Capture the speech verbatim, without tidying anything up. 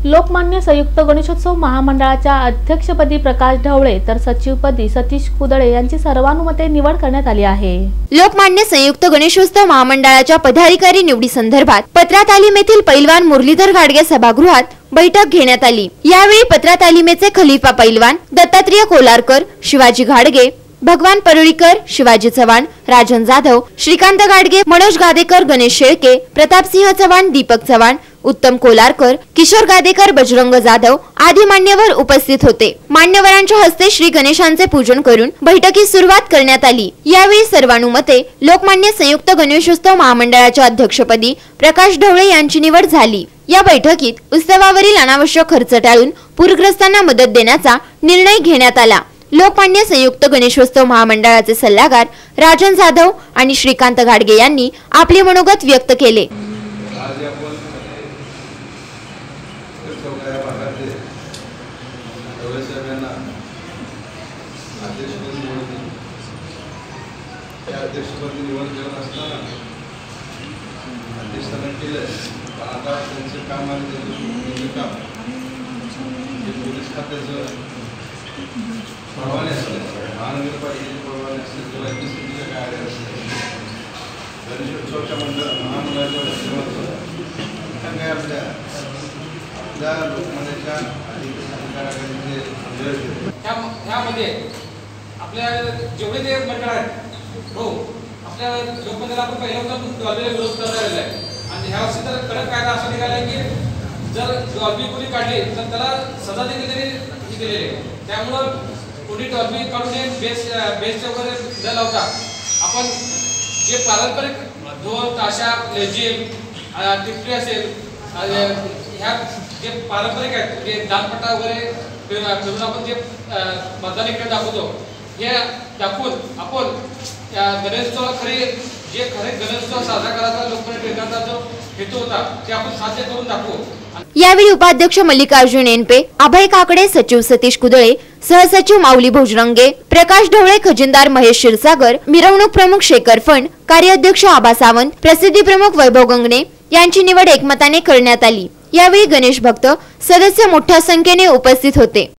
लोकमान्य संयुक्त गणेशोत्सव महामंडळाच्या अध्यक्षपदी प्रकाश ढवळे तर सचिवपदी सतीश कुदळे यांची सर्वानुमते निवड करण्यात आली आहे। लोकमान्य संयुक्त गणेशोत्सव महामंडळाच्या पदाधिकारी निवडी संदर्भात पत्रा तालीम येथील पैलवान मुरलीधर गाडगे सभागृहात बैठक घेण्यात आली। यावेळी पत्रा तालीमेचे खलीफा पैलवान दत्तात्रेय कोलारकर, शिवाजी घाडगे, भगवान परुळीकर, शिवाजी चव्हाण, राजन जाधव, श्रीकांत गाडगे, मनोज गादेकर, गणेश शेळके, प्रतापसिंह चव्हाण, दीपक चव्हाण, उत्तम कोलारकर, किशोर गादेकर, बजरंग जाधव आदी मान्यवर उपस्थित होते। मान्यवरांच्या हस्ते श्री गणेशांचे पूजन करून बैठकीस सुरुवात करण्यात आली। यावेळी सर्वानुमते लोकमान्य संयुक्त गणेशोत्सव महामंडळाच्या अध्यक्षपदी प्रकाश ढवळे यांची निवड झाली। या बैठकीत उत्सवावरील अनावश्यक खर्च टाळून पूरग्रस्तांना मदत देण्याचा निर्णय घेण्यात आला। लोकमान्य संयुक्त गणेशोत्सव महामंडळाचे सल्लागार राजन जाधव आणि श्रीकांत गाडगे यांनी आपले मनोगत व्यक्त केले। परवाने असते महानगरपालिकेचे परवाने असते किंवा एमपीसीबीचे काय असते गणेशोत्सवाच्या मंडळ महामंडळाच्या माध्यमातून काय आपल्या आपल्या लोकमान्याच्या अधिकाऱ्यांचे ह्यामध्ये आपल्या जेवढे ते मंडळ आहेत हो आपल्या लोकमंडळाला आपण पहिल्यांदा डॉल्बीला विरोध करण्यात आहे आणि ह्या वर्षी तर कडक कायदा असा निघाला आहे की जर डॉल्बी कोणी काढली तर त्याला सजा देखील त्यांनी केलेली आहे। त्यामुळं कोणी डॉल्बी काढून बेस बेसच्या वगैरे न लावता आपण जे पारंपरिक ढोल ताशा लेझिम टिपरी असेल ह्या जे पारंपरिक आहेत म्हणजे दालपट्टा वगैरे फिरून आपण जे मतदान इकडे दाखवतो हे दाखवून आपण गणेशोत्सव खरी जे खरे गणेशोत्सव साजरा करायचा लोकमान्य जो हेतू होता ते आपण साध्य करून दाखवू। यावेळी उपाध्यक्ष मल्लिकार्जुन एनपे, अभय काकडे, सचिव सतीश कुदळे, सहसचिव माऊली भोजरंगे, प्रकाश ढवळे, खजिनदार महेश क्षीरसागर, मिरवणूक प्रमुख शेखर फंड, कार्याध्यक्ष आबा सावंत, प्रसिद्धी प्रमुख वैभव गंगणे यांची निवड एकमताने करण्यात आली। यावेळी गणेश भक्त सदस्य मोठ्या संख्येने उपस्थित होते।